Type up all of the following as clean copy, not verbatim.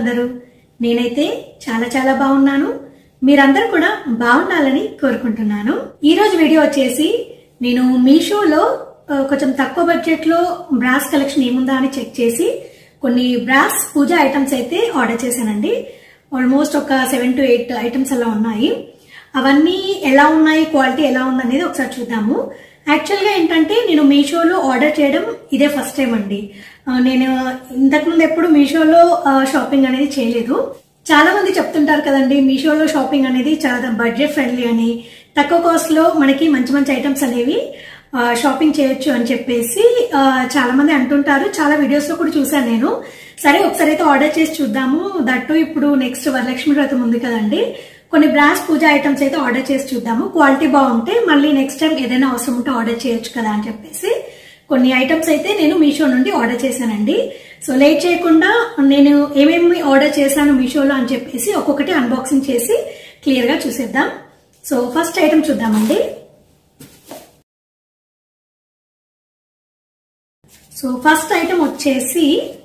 అందరూ? నేనైతే చాలా బాగున్నాను. మీరందరూ కూడా బాగుండాలని కోరుకుంటున్నాను. ఈ రోజు వీడియో వచ్చేసి నేను మీషోలో కొంచెం తక్కువ బడ్జెట్ లో బ్రాస్ కలెక్షన్ ఏముందా అని చెక్ చేసి కొన్ని బ్రాస్ పూజ ఐటమ్స్ అయితే ఆర్డర్ చేశానండి. ఆల్మోస్ట్ ఒక 7 to 8 ఐటమ్స్ అలా ఉన్నాయి. అవన్నీ ఎలా ఉన్నాయి, క్వాలిటీ ఎలా ఉంది అనేది ఒకసారి చూద్దాము. యాక్చువల్ గా ఏంటంటే నేను మీషోలో ఆర్డర్ చేయడం ఇదే ఫస్ట్ టైం అండి. నేను ఇంతకుముందు ఎప్పుడు మీషోలో షాపింగ్ అనేది చేయలేదు. చాలా మంది చెప్తుంటారు కదండి, మీషోలో షాపింగ్ అనేది చాలా బడ్జెట్ ఫ్రెండ్లీ అని, తక్కువ కాస్ట్ లో మనకి మంచి ఐటమ్స్ అనేవి షాపింగ్ చేయొచ్చు అని చెప్పేసి చాలా మంది అంటుంటారు. చాలా వీడియోస్ లో కూడా చూసాను నేను. సరే ఒకసారి అయితే ఆర్డర్ చేసి చూద్దాము. దట్టు ఇప్పుడు నెక్స్ట్ వరలక్ష్మి వ్రతం ఉంది కదండి, కొన్ని బ్రాస్ పూజ ఐటమ్స్ అయితే ఆర్డర్ చేసి చూద్దాము. క్వాలిటీ బాగుంటే మళ్ళీ నెక్స్ట్ టైం ఏదైనా అవసరం ఉంటే ఆర్డర్ చేయొచ్చు కదా అని చెప్పేసి కొన్ని ఐటమ్స్ అయితే నేను మీషో నుండి ఆర్డర్ చేశానండి. సో లేట్ చేయకుండా నేను ఏమేమి ఆర్డర్ చేశాను మీషోలో అని చెప్పేసి ఒక్కొక్కటి అన్బాక్సింగ్ చేసి క్లియర్ గా చూసేద్దాం. సో ఫస్ట్ ఐటమ్ చూద్దామండి. సో ఫస్ట్ ఐటమ్ వచ్చేసి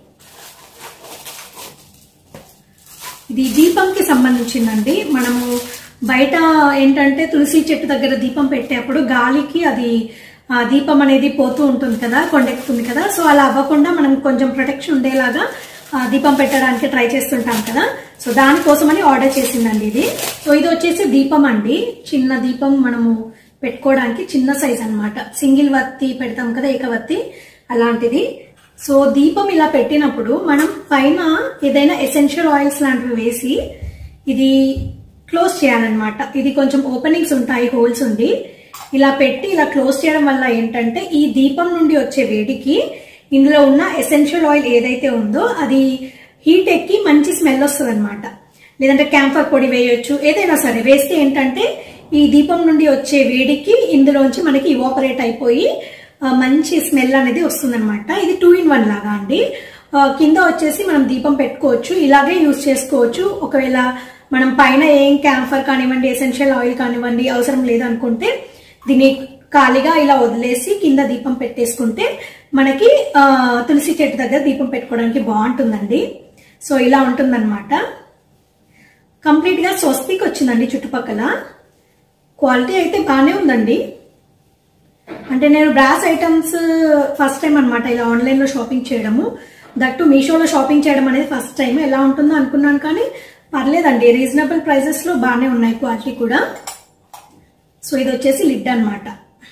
ఇది దీపంకి సంబంధించిందండి. మనము బయట ఏంటంటే తులసి చెట్టు దగ్గర దీపం పెట్టేప్పుడు గాలికి అది దీపం అనేది పోతూ ఉంటుంది కదా, కొండెక్కుతుంది కదా. సో అలా అవ్వకుండా మనం కొంచెం ప్రొటెక్షన్ ఉండేలాగా దీపం పెట్టడానికి ట్రై చేస్తుంటాం కదా. సో దానికోసమని ఆర్డర్ చేసిందండి ఇది. సో ఇది వచ్చేసి దీపం అండి, చిన్న దీపం మనము పెట్టుకోవడానికి చిన్న సైజ్ అన్నమాట. సింగిల్ వత్తి పెడతాం కదా, ఏకవత్తి అలాంటిది. సో దీపం ఇలా పెట్టినప్పుడు మనం పైన ఏదైనా ఎసెన్షియల్ ఆయిల్స్ లాంటివి వేసి ఇది క్లోజ్ చేయాలన్నమాట. ఇది కొంచెం ఓపెనింగ్స్ ఉంటాయి, హోల్స్ ఉండి ఇలా పెట్టి ఇలా క్లోజ్ చేయడం వల్ల ఏంటంటే ఈ దీపం నుండి వచ్చే వేడికి ఇందులో ఉన్న ఎసెన్షియల్ ఆయిల్ ఏదైతే ఉందో అది హీట్ ఎక్కి మంచి స్మెల్ వస్తుంది అనమాట. లేదంటే క్యాంఫర్ పొడి వేయొచ్చు, ఏదైనా సరే వేస్తే ఏంటంటే ఈ దీపం నుండి వచ్చే వేడికి ఇందులోంచి మనకి ఇవాపరేట్ అయిపోయి మంచి స్మెల్ అనేది వస్తుంది అనమాట. ఇది 2 in 1 లాగా అండి. కింద వచ్చేసి మనం దీపం పెట్టుకోవచ్చు, ఇలాగే యూజ్ చేసుకోవచ్చు. ఒకవేళ మనం పైన ఏం క్యాంఫర్ కానివ్వండి, ఎసెన్షియల్ ఆయిల్ కానివ్వండి అవసరం లేదనుకుంటే దీన్ని ఖాళీగా ఇలా వదిలేసి కింద దీపం పెట్టేసుకుంటే మనకి తులసి చెట్టు దగ్గర దీపం పెట్టుకోవడానికి బాగుంటుందండి. సో ఇలా ఉంటుందన్నమాట. కంప్లీట్ గా స్వస్తిక్ వచ్చిందండి చుట్టుపక్కల. క్వాలిటీ అయితే బాగానే ఉందండి. అంటే నేను బ్రాస్ ఐటమ్స్ ఫస్ట్ టైం అనమాట ఇలా ఆన్లైన్ లో షాపింగ్ చేయడము. దట్టు మీషోలో షాపింగ్ చేయడం అనేది ఫస్ట్ టైం. ఎలా ఉంటుందో అనుకున్నాను కానీ పర్లేదండి, రీజనబుల్ ప్రైసెస్ లో బాగానే ఉన్నాయి, క్వాలిటీ కూడా. సో ఇది వచ్చేసి లిడ్ అన్నమాట.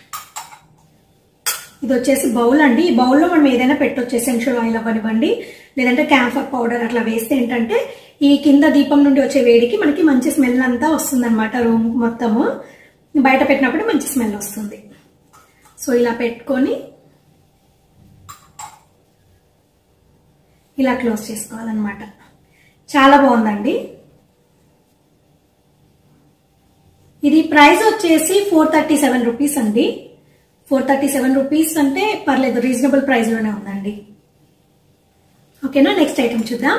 ఇది వచ్చేసి బౌల్ అండి. ఈ బౌల్లో మనం ఏదైనా పెట్టొచ్చు, ఎసెన్షియల్ ఆయిల్ అవ్వనివ్వండి లేదంటే క్యాంఫర్ పౌడర్ అట్లా వేస్తే ఏంటంటే ఈ కింద దీపం నుండి వచ్చే వేడికి మనకి మంచి స్మెల్ అంతా వస్తుంది అనమాట. రూమ్ మొత్తము బయట పెట్టినప్పుడు మంచి స్మెల్ వస్తుంది. సో ఇలా పెట్టుకొని ఇలా క్లోజ్ చేసుకోవాలన్నమాట. చాలా బాగుందండి. ఇది ప్రైస్ వచ్చేసి 437 రూపీస్ అండి. 437 రూపీస్ అంటే పర్లేదు, రీజనబుల్ ప్రైస్ లోనే ఉందండి. ఓకేనా, నెక్స్ట్ ఐటమ్ చూద్దాం.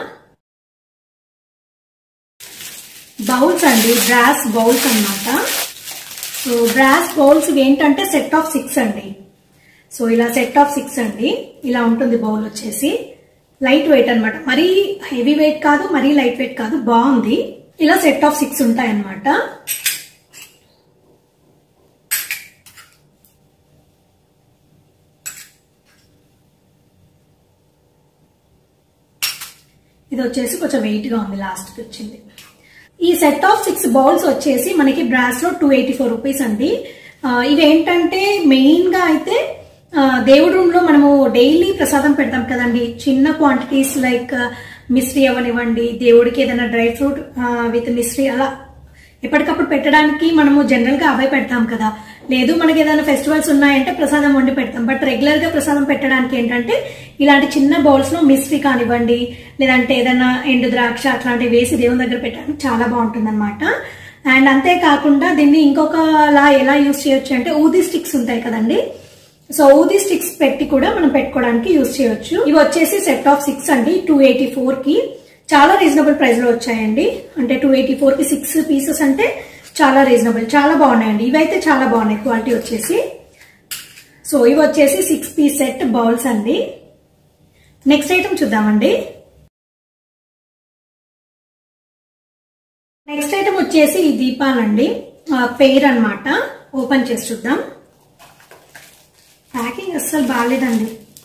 బౌల్స్ అండి, బ్రాస్ బౌల్స్ అన్నమాట. సో బ్రాస్ బౌల్స్ ఏంటంటే సెట్ ఆఫ్ 6 అండి. సో ఇలా సెట్ ఆఫ్ 6 అండి. ఇలా ఉంటుంది బౌల్ వచ్చేసి. లైట్ వెయిట్ అనమాట, మరీ హెవీ వెయిట్ కాదు, మరీ లైట్ వెయిట్ కాదు, బాగుంది. ఇలా సెట్ ఆఫ్ 6 ఉంటాయి అన్నమాట. ఇది వచ్చేసి కొంచెం వెయిట్ గా ఉంది, లాస్ట్ కి వచ్చింది. ఈ సెట్ ఆఫ్ 6 బౌల్స్ వచ్చేసి మనకి బ్రాస్ లో 284 రూపీస్ అండి. ఇవి ఏంటంటే మెయిన్ గా అయితే దేవుడి రూమ్ లో మనము డైలీ ప్రసాదం పెడతాం కదండి, చిన్న క్వాంటిటీస్ లైక్ మిశ్రీ అవనివ్వండి, దేవుడికి ఏదైనా డ్రై ఫ్రూట్ విత్ మిశ్రీ అలా ఎప్పటికప్పుడు పెట్టడానికి మనము జనరల్ గా అవే పెడతాం కదా. లేదు మనకి ఏదైనా ఫెస్టివల్స్ ఉన్నాయంటే ప్రసాదం వండి పెడతాం. బట్ రెగ్యులర్ గా ప్రసాదం పెట్టడానికి ఏంటంటే ఇలాంటి చిన్న బౌల్స్ లో మిశ్రీ కానివ్వండి లేదంటే ఏదైనా ఎండు ద్రాక్ష అట్లాంటివి వేసి దేవుని దగ్గర పెట్టడానికి చాలా బాగుంటుంది అనమాట. అండ్ అంతేకాకుండా దీన్ని ఇంకొకలా ఎలా యూజ్ చేయొచ్చు అంటే ఊది స్టిక్స్ ఉంటాయి కదండి. సో ఊది స్టిక్స్ పెట్టి కూడా మనం పెట్టుకోవడానికి యూజ్ చేయొచ్చు. ఇవి వచ్చేసి సెట్ ఆఫ్ 6 అండి, 284 కి. చాలా రీజనబుల్ ప్రైస్ లో వచ్చాయండి. అంటే 284 కి 6 పీసెస్ అంటే చాలా రీజనబుల్, చాలా బాగున్నాయండి. ఇవైతే చాలా బాగున్నాయి క్వాలిటీ వచ్చేసి. సో ఇవి వచ్చేసి 6 పీస్ సెట్ బౌల్స్ అండి. నెక్స్ట్ ఐటమ్ చూద్దామండి. నెక్స్ట్ ఐటమ్ వచ్చేసి ఈ దీపాలండి, పెయిర్ అన్నమాట. ఓపెన్ చేసి చూద్దాం. ప్యాకింగ్ అస్సలు బాగాలేదండి.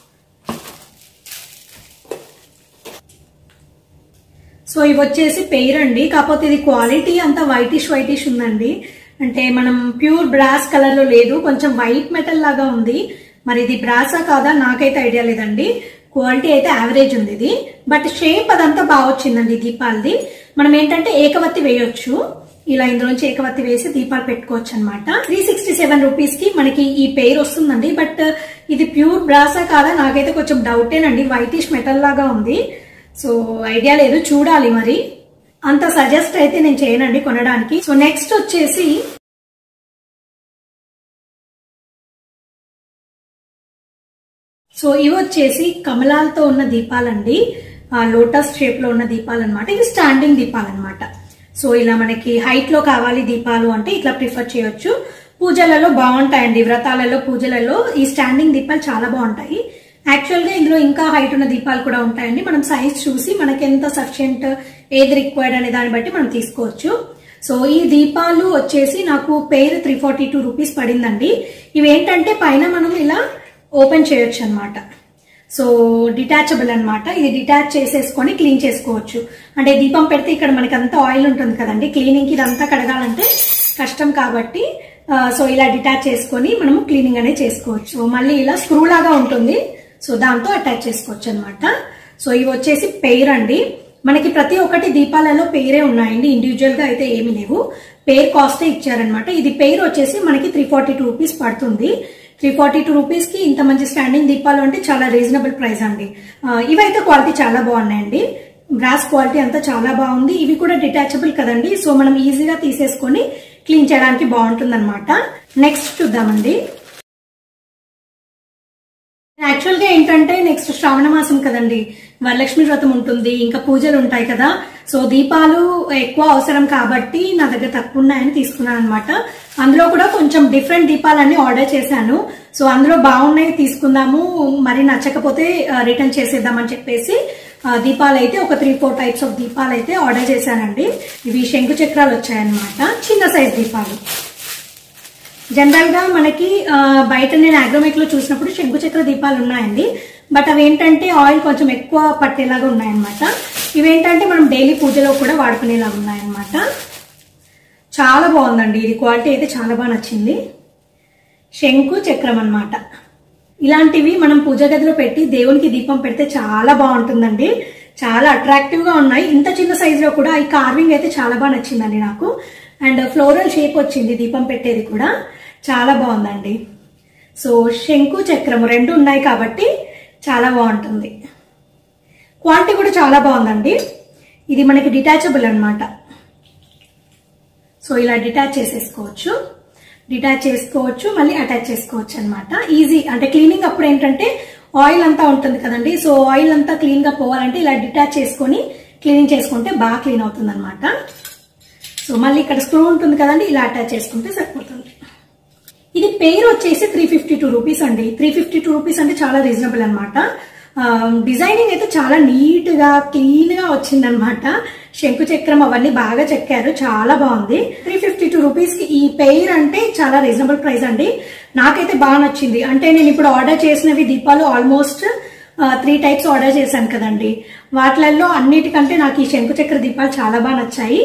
సో ఇవి వచ్చేసి పెయిర్ అండి, కాకపోతే ఇది క్వాలిటీ అంతా వైటిష్ ఉందండి. అంటే మనం ప్యూర్ బ్రాస్ కలర్ లో లేదు, కొంచెం వైట్ మెటల్ లాగా ఉంది. మరి ఇది బ్రాసా కాదా నాకైతే ఐడియా లేదండి. క్వాలిటీ అయితే యావరేజ్ ఉంది ఇది, బట్ షేప్ అదంతా బాగా వచ్చిందండి దీపాలది. మనం ఏంటంటే ఏకవత్తి వేయొచ్చు, ఇలా ఇందులోంచి ఏకవత్తి వేసి దీపాలు పెట్టుకోవచ్చు అనమాట. 367 రూపీస్ కి మనకి ఈ పెయిర్ వస్తుందండి. బట్ ఇది ప్యూర్ బ్రాసా కాదా నాకైతే కొంచెం డౌటేనండి, వైటిష్ మెటల్ లాగా ఉంది. సో ఐడియా లేదు, చూడాలి. మరి అంత సజెస్ట్ అయితే నేను చేయనండి కొనడానికి. సో నెక్స్ట్ వచ్చేసి సో ఇవి వచ్చేసి కమలాలతో ఉన్న దీపాలండి, లోటస్ షేప్ లో ఉన్న దీపాలు అనమాట. ఇవి స్టాండింగ్ దీపాలు అనమాట. సో ఇలా మనకి హైట్ లో కావాలి దీపాలు అంటే ఇట్లా ప్రిఫర్ చేయొచ్చు. పూజలలో బాగుంటాయండి, వ్రతాలలో పూజలలో ఈ స్టాండింగ్ దీపాలు చాలా బాగుంటాయి. యాక్చువల్ గా ఇందులో ఇంకా హైట్ ఉన్న దీపాలు కూడా ఉంటాయండి. మనం సైజ్ చూసి మనకి ఎంత సఫిషియంట్, ఏది రిక్వైర్డ్ అనే దాన్ని బట్టి మనం తీసుకోవచ్చు. సో ఈ దీపాలు వచ్చేసి నాకు పెయిర్ 342 రూపీస్ పడిందండి. ఇవి ఏంటంటే పైన మనం ఇలా ఓపెన్ చేయొచ్చు అనమాట. సో డిటాచబుల్ అనమాట. ఇది డిటాచ్ చేసేసుకొని క్లీన్ చేసుకోవచ్చు. అంటే దీపం పెడితే ఇక్కడ మనకి అంతా ఆయిల్ ఉంటుంది కదండి, క్లీనింగ్ కి ఇదంతా కడగాలంటే కష్టం కాబట్టి సో ఇలా డిటాచ్ చేసుకొని మనము క్లీనింగ్ అనేది చేసుకోవచ్చు. సో మళ్ళీ ఇలా స్క్రూ లాగా ఉంటుంది, సో దాంతో అటాచ్ చేసుకోవచ్చు అనమాట. సో ఇవి వచ్చేసి పెయిర్ అండి. మనకి ప్రతి ఒక్కటి దీపాలలో పెయిరే ఉన్నాయండి, ఇండివిజువల్ గా అయితే ఏమీ లేవు. పెయిర్ కాస్టే ఇచ్చారనమాట. ఇది పెయిర్ వచ్చేసి మనకి 342 రూపీస్ పడుతుంది. 342 రూపీస్ కి ఇంత మంచి స్టాండింగ్ దీపాలు అంటే చాలా రీజనబుల్ ప్రైస్ అండి. ఇవైతే క్వాలిటీ చాలా బాగున్నాయండి, బ్రాస్ క్వాలిటీ అంతా చాలా బాగుంది. ఇవి కూడా డిటాచబుల్ కదండి, సో మనం ఈజీగా తీసేసుకొని క్లీన్ చేయడానికి బాగుంటుంది అనమాట. నెక్స్ట్ చూద్దామండి. యాక్చువల్ గా ఏంటంటే నెక్స్ట్ శ్రావణ మాసం కదండి, వరలక్ష్మి వ్రతం ఉంటుంది, ఇంకా పూజలు ఉంటాయి కదా. సో దీపాలు ఎక్కువ అవసరం కాబట్టి నా దగ్గర తక్కువ ఉన్నాయని తీసుకున్నాను అనమాట. అందులో కూడా కొంచెం డిఫరెంట్ దీపాలన్నీ ఆర్డర్ చేశాను. సో అందులో బాగున్నాయి తీసుకుందాము, మరి నచ్చకపోతే రిటర్న్ చేసేద్దామని చెప్పేసి దీపాలు అయితే ఒక 3-4 టైప్స్ ఆఫ్ దీపాలు అయితే ఆర్డర్ చేశానండి. ఇవి శంకు చక్రాలు వచ్చాయన్నమాట, చిన్న సైజ్ దీపాలు. జనరల్ గా మనకి బయట నేను అగ్రోమేట్ లో చూసినప్పుడు శంకు చక్ర దీపాలు ఉన్నాయండి, బట్ అవి ఏంటంటే ఆయిల్ కొంచెం ఎక్కువ పట్టేలాగా ఉన్నాయన్నమాట. ఇవేంటంటే మనం డైలీ పూజలో కూడా వాడుకునేలాగా ఉన్నాయన్నమాట. చాలా బాగుందండి, ఇది క్వాలిటీ అయితే చాలా బాగా నచ్చింది. శంకు చక్రం అన్నమాట. ఇలాంటివి మనం పూజ గదిలో పెట్టి దేవునికి దీపం పెడితే చాలా బాగుంటుందండి, చాలా అట్రాక్టివ్ గా ఉన్నాయి. ఇంత చిన్న సైజ్ లో కూడా ఈ కార్వింగ్ అయితే చాలా బాగా నచ్చిందండి నాకు. అండ్ ఫ్లోరల్ షేప్ వచ్చింది దీపం పెట్టేది కూడా, చాలా బాగుందండి. సో శంకు చక్రము రెండు ఉన్నాయి కాబట్టి చాలా బాగుంటుంది. క్వాలిటీ కూడా చాలా బాగుందండి. ఇది మనకి డిటాచబుల్ అన్నమాట. సో ఇలా డిటాచ్ చేసుకోవచ్చు, మళ్ళీ అటాచ్ చేసుకోవచ్చు అనమాట. ఈజీ, అంటే క్లీనింగ్ అప్పుడు ఏంటంటే ఆయిల్ అంతా ఉంటుంది కదండి, సో ఆయిల్ అంతా క్లీన్ గా పోవాలంటే ఇలా డిటాచ్ చేసుకొని క్లీనింగ్ చేసుకుంటే బాగా క్లీన్ అవుతుంది అనమాట. సో మళ్ళీ ఇక్కడ స్క్రూ ఉంటుంది కదండి, ఇలా అటాచ్ చేసుకుంటే సరిపోతుంది. ఇది పెయిర్ వచ్చేసి 352 రూపీస్ అండి. 352 రూపీస్ అంటే చాలా రీజనబుల్ అనమాట. డిజైనింగ్ అయితే చాలా నీట్ గా క్లీన్ గా వచ్చిందనమాట. శంకు చక్రం అవన్నీ బాగా చెక్కారు, చాలా బాగుంది. 352 రూపీస్ కి ఈ పెయిర్ అంటే చాలా రీజనబుల్ ప్రైస్ అండి. నాకైతే బాగా నచ్చింది. అంటే నేను ఇప్పుడు ఆర్డర్ చేసినవి దీపాలు ఆల్మోస్ట్ 3 టైప్స్ ఆర్డర్ చేశాను కదండి, వాటిలలో అన్నిటికంటే నాకు ఈ శంకు చక్ర దీపాలు చాలా బాగా నచ్చాయి.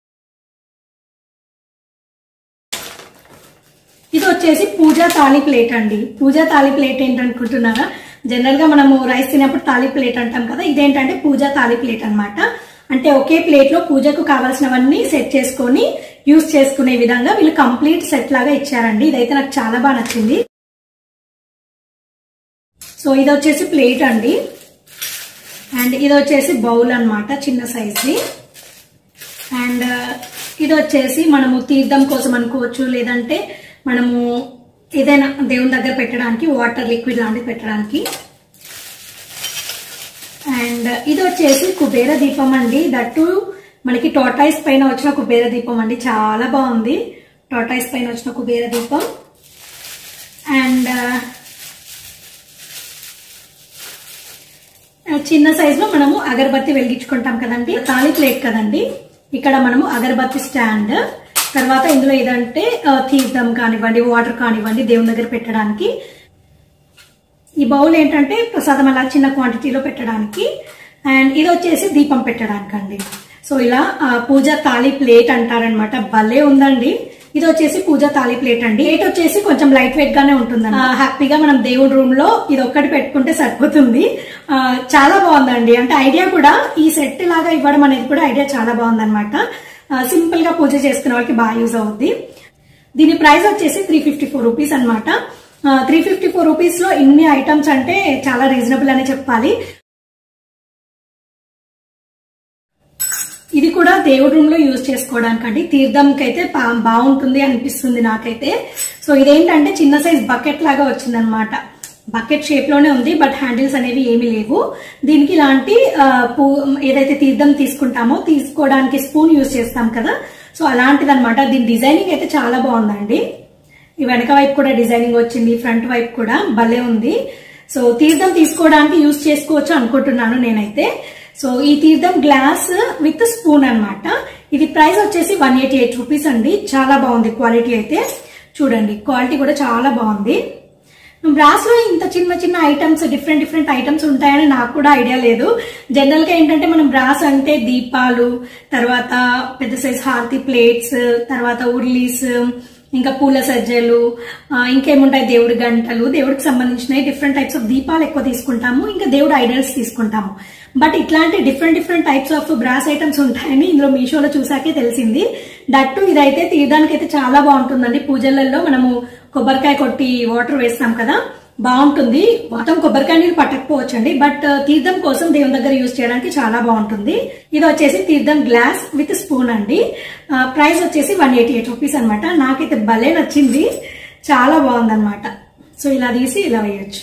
ఇది వచ్చేసి పూజా తాళి ప్లేట్ అండి. పూజా తాళి ప్లేట్ ఏంటనుకుంటున్నారా, జనరల్ గా మనము రైస్ తినేప్పుడు తాళి ప్లేట్ అంటాం కదా, ఇదేంటంటే పూజా తాళి ప్లేట్ అన్నమాట. అంటే ఒకే ప్లేట్ లో పూజకు కావాల్సినవన్నీ సెట్ చేసుకొని యూజ్ చేసుకునే విధంగా వీళ్ళు కంప్లీట్ సెట్ లాగా ఇచ్చారండి. ఇదైతే నాకు చాలా బాగా నచ్చింది. సో ఇది వచ్చేసి ప్లేట్ అండి, అండ్ ఇది వచ్చేసి బౌల్ అన్నమాట, చిన్న సైజ్ది. అండ్ ఇది వచ్చేసి మనము తీర్థం కోసం అనుకోవచ్చు, లేదంటే మనము ఏదైనా దేవుని దగ్గర పెట్టడానికి వాటర్ లిక్విడ్ లాంటివి పెట్టడానికి. అండ్ ఇది వచ్చేసి కుబేర దీపం అండి, దట్టు మనకి టార్టాయిస్ పైన వచ్చిన కుబేర దీపం అండి, చాలా బాగుంది. టార్టాయిస్ పైన వచ్చిన కుబేర దీపం. అండ్ చిన్న సైజ్ లో మనము అగరబత్తి వెలిగించుకుంటాం కదండి, తాళి ప్లేట్ కదండి, ఇక్కడ మనము అగరబత్తి స్టాండ్, తర్వాత ఇందులో ఏదంటే తీర్థం కానివ్వండి, వాటర్ కానివ్వండి దేవుని దగ్గర పెట్టడానికి. ఈ బౌల్ ఏంటంటే ప్రసాదం అలా చిన్న క్వాంటిటీలో పెట్టడానికి. అండ్ ఇది వచ్చేసి దీపం పెట్టడానికి అండి. సో ఇలా పూజ తాళి ప్లేట్ అంటారనమాట. భలే ఉందండి. ఇది వచ్చేసి పూజ తాళి ప్లేట్ అండి. ప్లేట్ వచ్చేసి కొంచెం లైట్ వెయిట్ గానే ఉంటుంది. హ్యాపీగా మనం దేవుడి రూమ్ లో ఇది ఒక్కటి పెట్టుకుంటే సరిపోతుంది. చాలా బాగుందండి. అంటే ఐడియా కూడా ఈ సెట్ లాగా ఇవ్వడం అనేది కూడా ఐడియా చాలా బాగుందన్నమాట. సింపుల్ గా పూజ చేసుకునే వాళ్ళకి బాగా యూజ్ అవుద్ది. దీని ప్రైస్ వచ్చేసి 354 రూపీస్ అనమాట. 354 రూపీస్ లో ఇన్ని ఐటమ్స్ అంటే చాలా రీజనబుల్ అనే చెప్పాలి. ఇది కూడా దేవుడి రూమ్ లో యూజ్ చేసుకోవడానికి అండి. తీర్థంకి అయితే బాగుంటుంది అనిపిస్తుంది నాకైతే. సో ఇదేంటంటే చిన్న సైజ్ బకెట్ లాగా వచ్చిందనమాట. బకెట్ షేప్ లోనే ఉంది, బట్ హ్యాండిల్స్ అనేవి ఏమీ లేవు. దీనికి ఇలాంటి ఏదైతే తీర్థం తీసుకుంటామో తీసుకోవడానికి స్పూన్ యూజ్ చేస్తాం కదా, సో అలాంటిది అనమాట. దీని డిజైనింగ్ అయితే చాలా బాగుందండి. ఈ వెనక వైపు కూడా డిజైనింగ్ వచ్చింది, ఫ్రంట్ వైపు కూడా భలే ఉంది. సో తీర్థం తీసుకోవడానికి యూజ్ చేసుకోవచ్చు అనుకుంటున్నాను నేనైతే. సో ఈ తీర్థం గ్లాస్ విత్ స్పూన్ అనమాట. ఇది ప్రైస్ వచ్చేసి 188 రూపీస్ అండి. చాలా బాగుంది క్వాలిటీ అయితే. చూడండి క్వాలిటీ కూడా చాలా బాగుంది. బ్రాస్ లో ఇంత చిన్న చిన్న ఐటమ్స్, డిఫరెంట్ ఐటమ్స్ ఉంటాయని నాకు కూడా ఐడియా లేదు. జనరల్ గా ఏంటంటే మనం బ్రాస్ అంటే దీపాలు, తర్వాత పెద్ద సైజ్ హారతి ప్లేట్స్, తర్వాత ఉర్లీస్, ఇంకా పూల సజ్జలు, ఇంకేముంటాయి దేవుడి గంటలు, దేవుడికి సంబంధించిన డిఫరెంట్ టైప్స్ ఆఫ్ దీపాలు ఎక్కువ తీసుకుంటాము. ఇంకా దేవుడి ఐడల్స్ తీసుకుంటాము. బట్ ఇట్లాంటి different types of brass items ఉంటాయని ఇందులో మీషోలో చూసాకే తెలిసింది. దట్టు ఇదైతే తీయడానికి అయితే చాలా బాగుంటుందండి. పూజలలో మనము కొబ్బరికాయ కొట్టి వాటర్ వేస్తాం కదా, బాగుంటుంది. మొత్తం కొబ్బరికాయ నీళ్ళు పట్టకపోవచ్చండి, బట్ తీర్థం కోసం దేవుని దగ్గర యూజ్ చేయడానికి చాలా బాగుంటుంది. ఇది వచ్చేసి తీర్థం గ్లాస్ విత్ స్పూన్ అండి. ప్రైస్ వచ్చేసి 188 రూపీస్ అనమాట. నాకైతే భలే నచ్చింది, చాలా బాగుందన్నమాట. సో ఇలా తీసి ఇలా వేయచ్చు.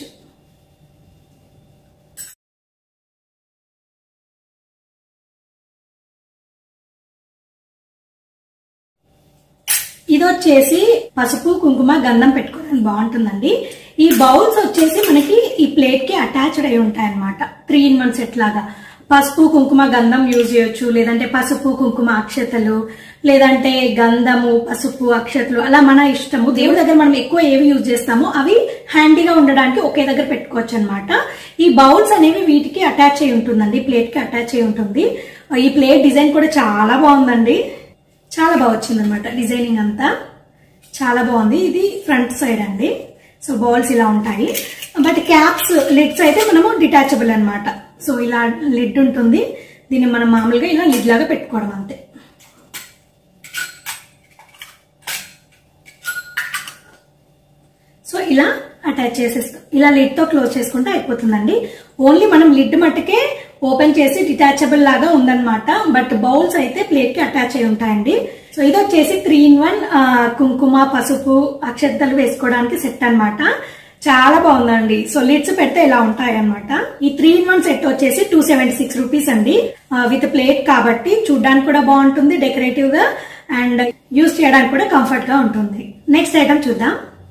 ఇది వచ్చేసి పసుపు కుంకుమ గంధం పెట్టుకోవడానికి బాగుంటుందండి. ఈ బౌల్స్ వచ్చేసి మనకి ఈ ప్లేట్ కి అటాచ్డ్ అయి ఉంటాయి అనమాట. 3 in 1 సెట్ లాగా. పసుపు కుంకుమ గంధం యూజ్ చేయొచ్చు, లేదంటే పసుపు కుంకుమ అక్షతలు, లేదంటే గంధము పసుపు అక్షతలు, అలా మన ఇష్టము. దేవుడి దగ్గర మనం ఎక్కువ ఏవి యూజ్ చేస్తామో అవి హ్యాండీగా ఉండడానికి ఒకే దగ్గర పెట్టుకోవచ్చు అనమాట. ఈ బౌల్స్ అనేవి వీటికి అటాచ్ అయి ఉంటుందండి, ప్లేట్ కి అటాచ్ అయి ఉంటుంది. ఈ ప్లేట్ డిజైన్ కూడా చాలా బాగుందండి. చాలా బాగా వచ్చింది అనమాట. డిజైనింగ్ అంతా చాలా బాగుంది. ఇది ఫ్రంట్ సైడ్ అండి. సో బౌల్స్ ఇలా ఉంటాయి, బట్ క్యాప్స్ లిడ్స్ అయితే మనము డిటాచబుల్ అనమాట. సో ఇలా లిడ్ ఉంటుంది. దీన్ని మనం మామూలుగా ఇలా లిడ్ లాగా పెట్టుకోవడం అంతే. సో ఇలా అటాచ్ చేసేస్తాం. ఇలా లిడ్ తో క్లోజ్ చేసుకుంటే అయిపోతుందండి. ఓన్లీ మనం లిడ్ మట్టుకే ఓపెన్ చేసి డిటాచబుల్ లాగా ఉందన్నమాట. బట్ బౌల్స్ అయితే ప్లేట్ కి అటాచ్ అయి ఉంటాయండి. సో ఇది వచ్చేసి 3 in 1 కుంకుమ పసుపు అక్షతలు వేసుకోవడానికి సెట్ అనమాట. చాలా బాగుందండి. సో లిడ్స్ పెడితే ఇలా ఉంటాయి అనమాట. ఈ 3 in 1 సెట్ వచ్చేసి 276 రూపీస్ అండి. విత్ ప్లేట్ కాబట్టి చూడడానికి కూడా బాగుంటుంది, డెకరేటివ్ గా, అండ్ యూజ్ చేయడానికి కూడా కంఫర్ట్ గా ఉంటుంది. నెక్స్ట్ ఐటమ్ చూద్దాం.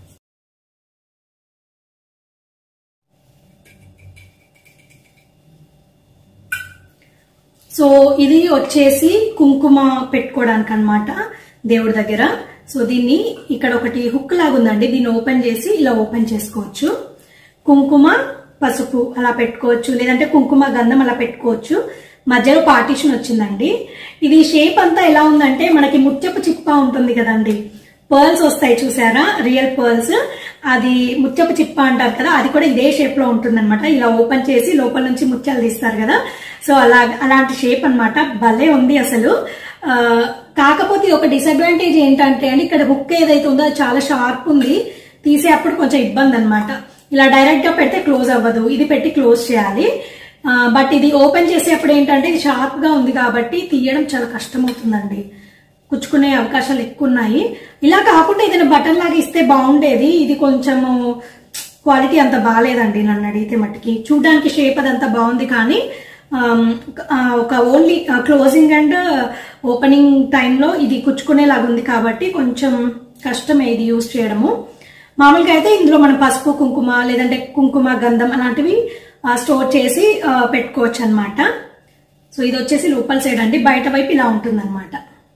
సో ఇది వచ్చేసి కుంకుమ పెట్టుకోవడానికి అనమాట దేవుడి దగ్గర. సో దీన్ని ఇక్కడ ఒకటి హుక్ లాగా ఉందండి, దీన్ని ఓపెన్ చేసి ఇలా ఓపెన్ చేసుకోవచ్చు. కుంకుమ పసుపు అలా పెట్టుకోవచ్చు, లేదంటే కుంకుమ గంధం అలా పెట్టుకోవచ్చు. మధ్యలో పార్టీషన్ వచ్చిందండి. ఇది షేప్ అంతా ఎలా ఉందంటే మనకి ముత్యపు చిప్ప ఉంటుంది కదండి, పర్ల్స్ వస్తాయి చూసారా, రియల్ పర్ల్స్, అది ముత్యపు చిప్ప అంటారు కదా, అది కూడా ఇదే షేప్ లో ఉంటుంది అనమాట. ఇలా ఓపెన్ చేసి లోపల నుంచి ముత్యాలు తీస్తారు కదా, సో అలాంటి షేప్ అనమాట. భలే ఉంది అసలు. కాకపోతే ఒక డిసడ్వాంటేజ్ ఏంటంటే అండి, ఇక్కడ హుక్ ఏదైతే ఉందో అది చాలా షార్ప్ ఉంది, తీసేటప్పుడు కొంచెం ఇబ్బంది అనమాట. ఇలా డైరెక్ట్ గా పెడితే క్లోజ్ అవ్వదు, ఇది పెట్టి క్లోజ్ చేయాలి. బట్ ఇది ఓపెన్ చేసేటప్పుడు ఏంటంటే ఇది షార్ప్ గా ఉంది కాబట్టి తీయడం చాలా కష్టం అవుతుందండి, కుచ్చుకునే అవకాశాలు ఎక్కువ ఉన్నాయి. ఇలా కాకుండా ఏదైనా బటన్ లాగా ఇస్తే బాగుండేది. ఇది కొంచెము క్వాలిటీ అంత బాగాలేదండి నన్ను అడిగితే మట్టికి. చూడడానికి షేప్ అదంతా బాగుంది, కానీ ఒక ఓన్లీ క్లోజింగ్ అండ్ ఓపెనింగ్ టైంలో ఇది కుచ్చుకునేలాగా ఉంది కాబట్టి కొంచెం కష్టమే ఇది యూజ్ చేయడము. మామూలుగా అయితే ఇందులో మనం పసుపు కుంకుమ లేదంటే కుంకుమ గంధం అలాంటివి స్టోర్ చేసి పెట్టుకోవచ్చు అనమాట. సో ఇది వచ్చేసి లోపల సైడ్ అండి, బయట వైపు ఇలా ఉంటుంది అనమాట.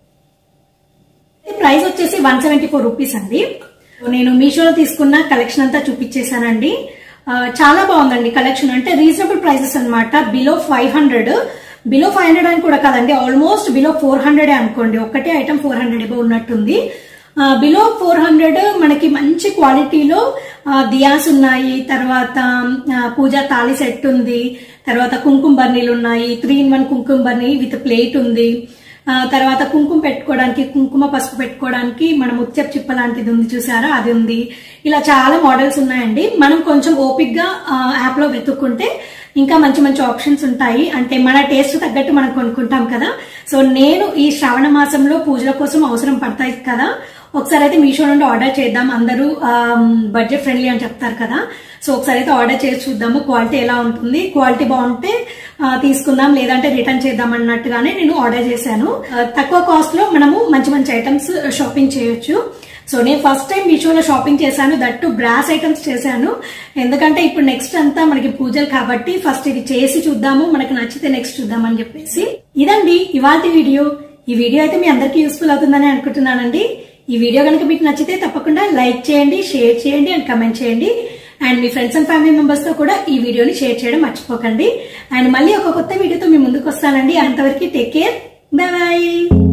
ప్రైస్ వచ్చేసి 174 రూపీస్ అండి. నేను మీషోలో తీసుకున్న కలెక్షన్ అంతా చూపించేశానండి. చాలా బాగుందండి కలెక్షన్, అంటే రీజనబుల్ ప్రైసెస్ అనమాట. బిలో 500 అని కూడా కాదండి, ఆల్మోస్ట్ బిలో 400 అనుకోండి. ఒక్కటే ఐటమ్ 400 ఎబో ఉన్నట్టుంది. బిలో 400 మనకి మంచి క్వాలిటీలో దియాస్ ఉన్నాయి, తర్వాత పూజా తాళి సెట్ ఉంది, తర్వాత కుంకుమ బర్నీలు ఉన్నాయి, 3-in-1 కుంకుమ బర్నీ విత్ ప్లేట్ ఉంది, తర్వాత కుంకుమ పెట్టుకోవడానికి, కుంకుమ పసుపు పెట్టుకోవడానికి మన ముత్యపు చిప్ప లాంటిది ఉంది చూసారా, అది ఉంది. ఇలా చాలా మోడల్స్ ఉన్నాయండి. మనం కొంచెం ఓపిక్ గా యాప్ లో వెతుక్కుంటే ఇంకా మంచి మంచి ఆప్షన్స్ ఉంటాయి. అంటే మన టేస్ట్ తగ్గట్టు మనం కొనుక్కుంటాం కదా. సో నేను ఈ శ్రావణ మాసంలో పూజల కోసం అవసరం పడతాయి కదా, ఒకసారి అయితే మీషో నుండి ఆర్డర్ చేద్దాం. అందరూ బడ్జెట్ ఫ్రెండ్లీ అని చెప్తారు కదా, సో ఒకసారి అయితే ఆర్డర్ చేసి చూద్దాము క్వాలిటీ ఎలా ఉంటుంది. క్వాలిటీ బాగుంటే తీసుకుందాం, లేదంటే రిటర్న్ చేద్దాం అన్నట్టుగానే నేను ఆర్డర్ చేశాను. తక్కువ కాస్ట్ లో మనము మంచి మంచి ఐటమ్స్ షాపింగ్ చేయొచ్చు. సో నేను ఫస్ట్ టైం మీషోలో షాపింగ్ చేశాను, దట్టు బ్రాస్ ఐటమ్స్ చేశాను. ఎందుకంటే ఇప్పుడు నెక్స్ట్ అంతా మనకి పూజలు కాబట్టి ఫస్ట్ ఇది చేసి చూద్దాము, మనకు నచ్చితే నెక్స్ట్ చూద్దాం అని చెప్పేసి. ఇదండి ఇవాల్టి వీడియో. ఈ వీడియో అయితే మీ అందరికీ యూస్ఫుల్ అవుతుందని అనుకుంటున్నానండి. ఈ వీడియో కనుక మీకు నచ్చితే తప్పకుండా లైక్ చేయండి, షేర్ చేయండి అండ్ కమెంట్ చేయండి. అండ్ మీ ఫ్రెండ్స్ అండ్ ఫ్యామిలీ మెంబర్స్ తో కూడా ఈ వీడియోని షేర్ చేయడం మర్చిపోకండి. అండ్ మళ్ళీ ఒక కొత్త వీడియోతో మీ ముందుకు వస్తానండి. అంతవరకు టేక్ కేర్, బై బై.